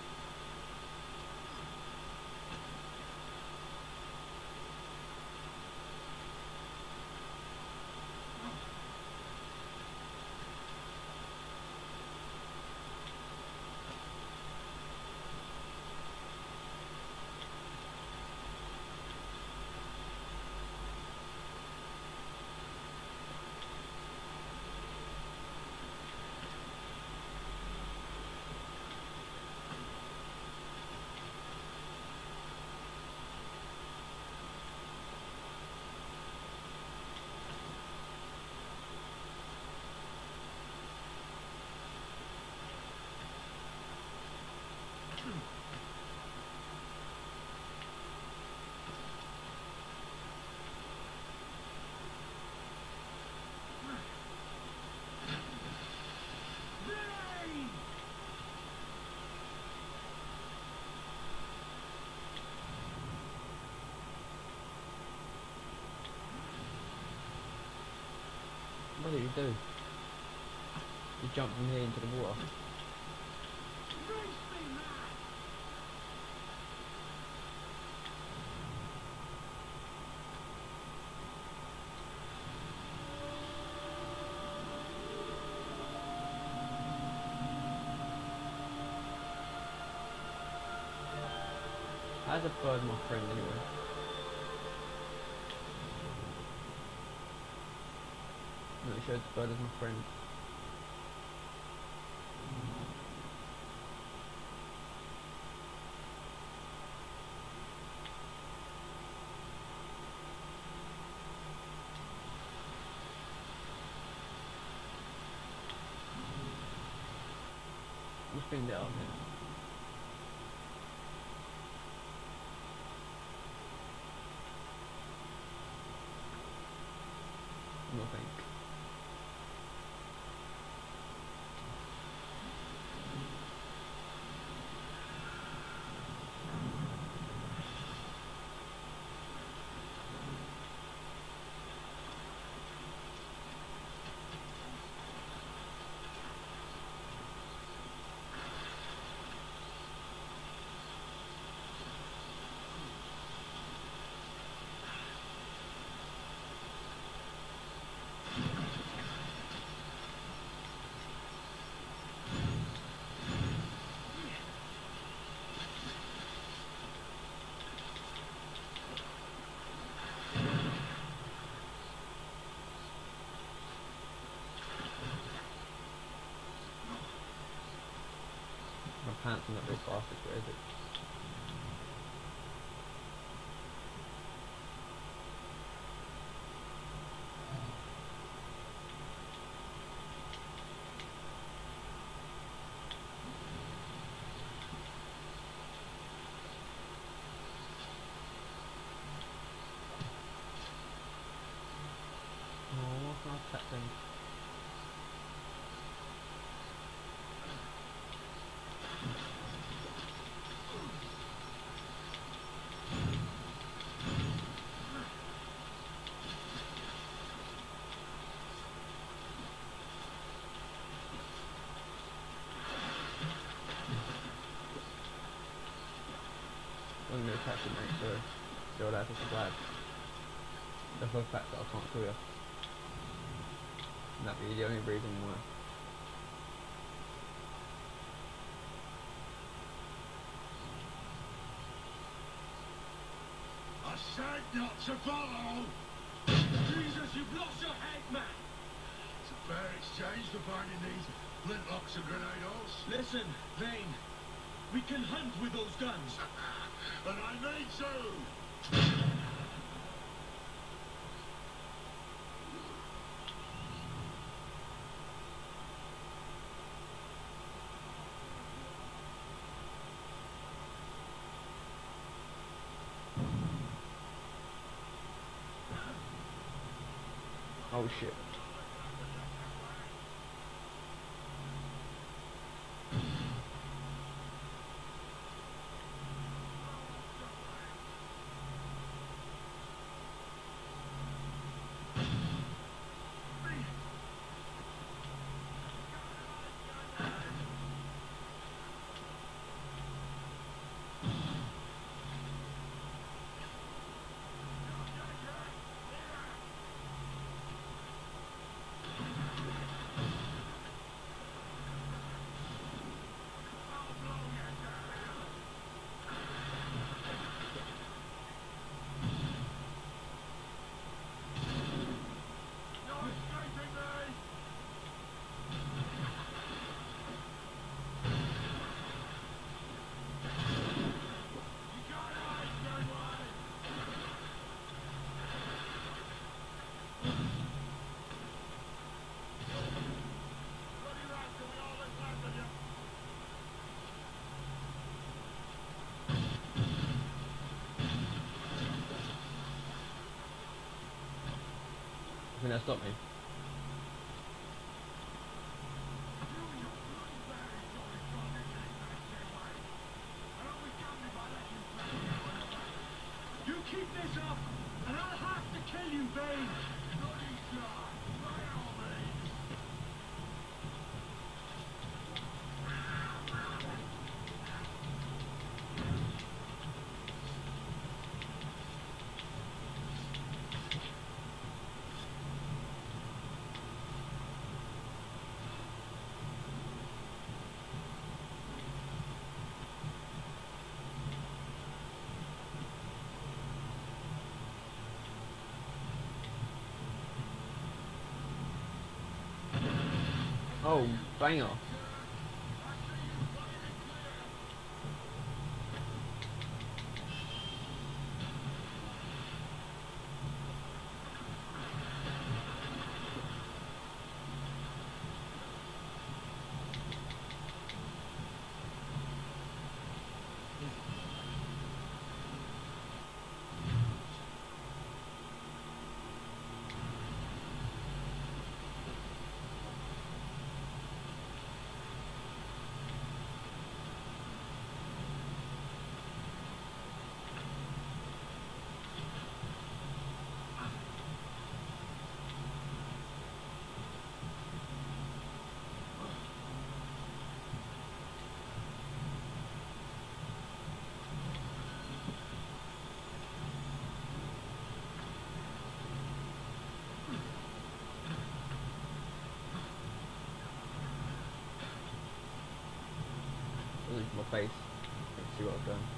What did you do? You jumped from here into the water. How's a bird my friend anyway? No, it showed the bird as my friend. We'll spin it up now. No think. My pants are not very fast, where is it? Oh, what's my pet thing? I'm gonna catch it, mate, so still there for supplies. That's the fact that I can't kill you. And that'd be the only reason why. I said not to follow! Jesus, you've lost your head, man! It's a fair exchange for finding these flintlocks and grenados. Listen, Vane, we can hunt with those guns. And I made so! Oh shit. think that stopped me. You keep this up, and I'll have to kill you, Bane! Bloody shot! By all means! Oh, banger. Look at my face. Let's see what I've done.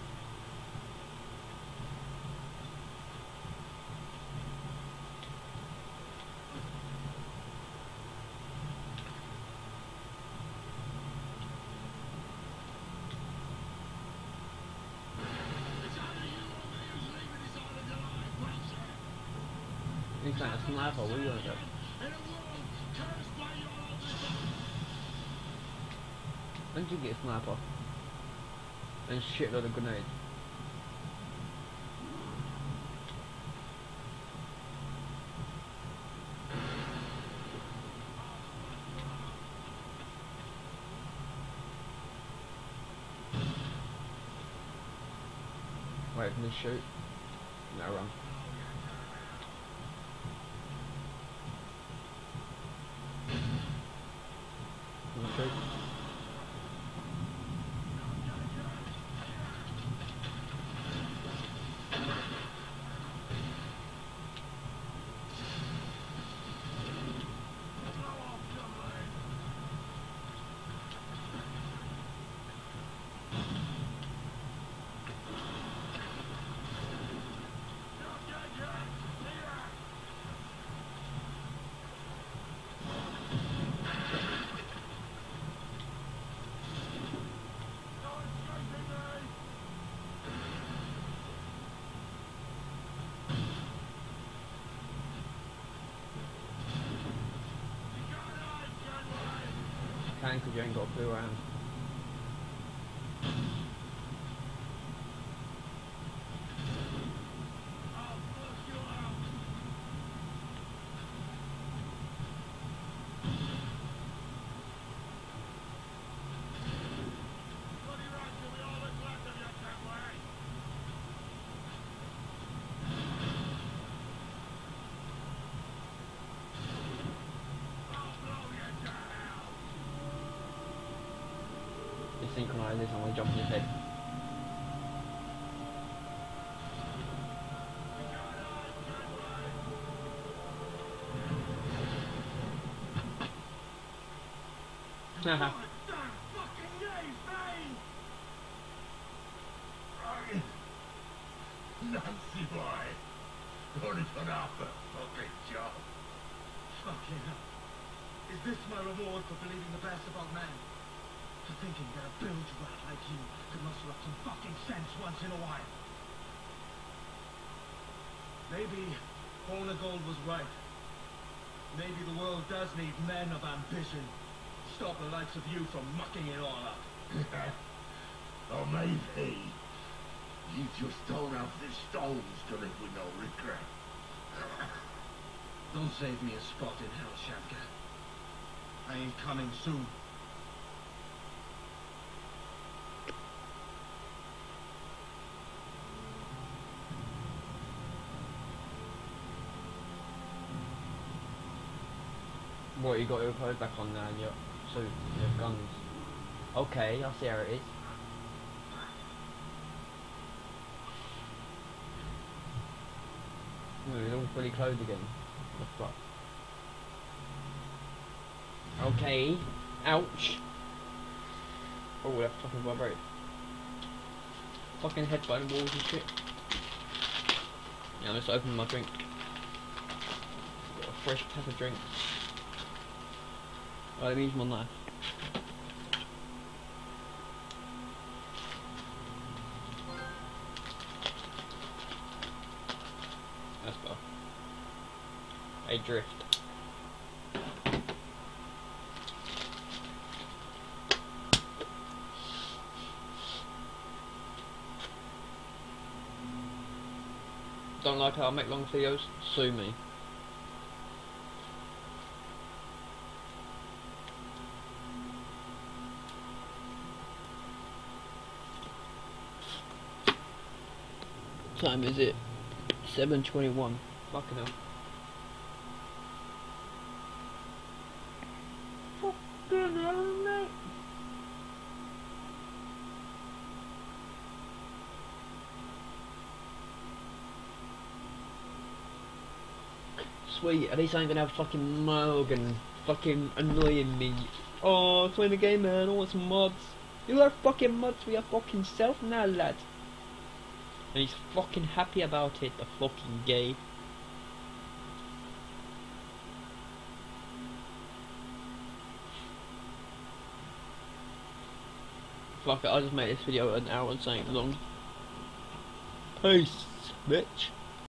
He's like a sniper, what are you on about? When did you get a sniper? And a shitload of grenades. Wait, can we shoot? No, wrong. Can we shoot? Can, because you ain't got a clue around. Synchronize this, I'm gonna jump in his head. Haha. Nancy boy, only put off a fucking job. Fucking hell. Is this my reward for believing the best about man? For thinking that a bilge rat like you could muster up some fucking sense once in a while? Maybe Hornigold was right. Maybe the world does need men of ambition. Stop the likes of you from mucking it all up. Or maybe you just don't have the stones to live with no regret. Don't save me a spot in hell, Shavka. I ain't coming soon. What, you got your clothes back on now and your suit, your guns. Okay, I see how it is. Oh, you're all fully clothed again. What the fuck? Okay. Ouch. Oh, that fucking vibrate. Fucking headphone walls and shit. Yeah, I'm just opening my drink. Got a fresh pepper drink. Oh, let me use my knife. That's better. A drift. Don't like how I make long videos? Sue me. What time is it? seven twenty-one. Fucking hell. Fucking hell, mate. Sweet, at least I ain't gonna have fucking Morgan fucking annoying me. Oh, playing the game, man. I want some mods. You are fucking mods for your fucking self now, lad. And he's fucking happy about it, the fucking gay. Fuck it, I'll just make this video an hour and something long. Peace, bitch.